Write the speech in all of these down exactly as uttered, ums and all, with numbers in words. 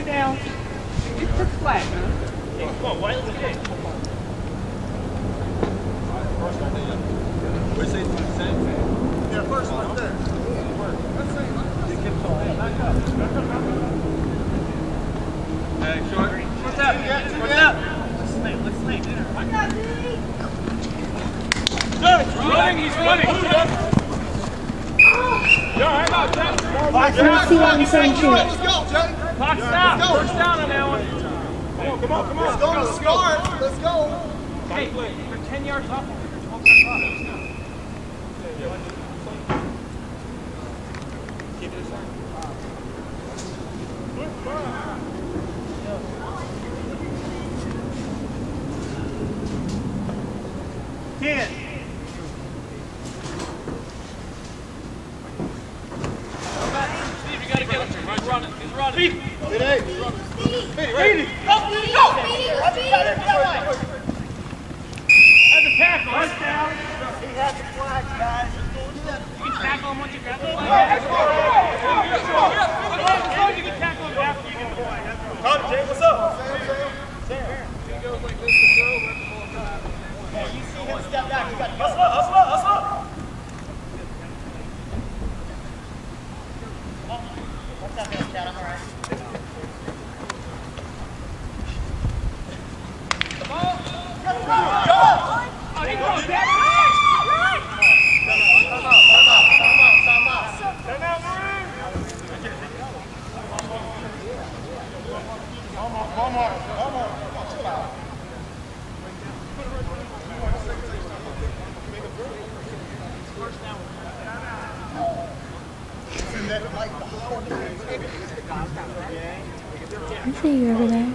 it down. Just put flat, man. Come on, Wiley, let's get it. Where's it? Yeah, first right there. Hey, short. What's up? What's up? Let's sleep, let's sleep. I got it. He's running, he's running. Yo, how about that? Let's go, Jay. Clock stop. First down on that one. Come on, come on, come on. Let's go, let's go. Let's go. Hey, we're ten yards off. We're twelve yards off. Keep it aside. Ten. Steve, you gotta get him. He's running. He's running. Steve. It ain't. Speedy, ready? Go, Speedy, go! Watch it, got it, got it. That's a tackle. First down. He has the flags, guys. You can tackle him once you grab the flag. As long as you can tackle him after you get the flag. Connor, Jay, what's up? Sam. He goes like this to throw, let the ball come. Yeah, you see him step back. You got to go. Hustle up, hustle up, hustle up. What's up, man? Dad, I'm all right. I see you over there.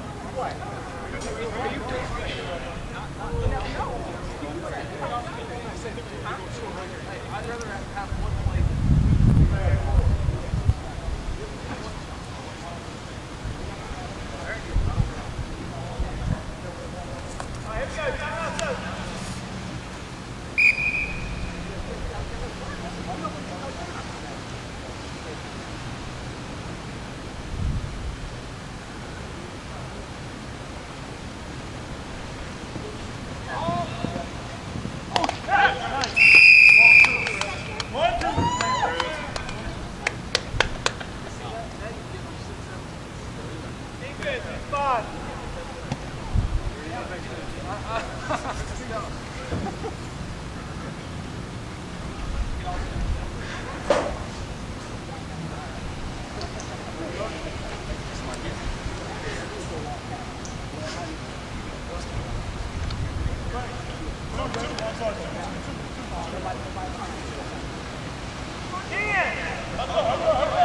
Dan!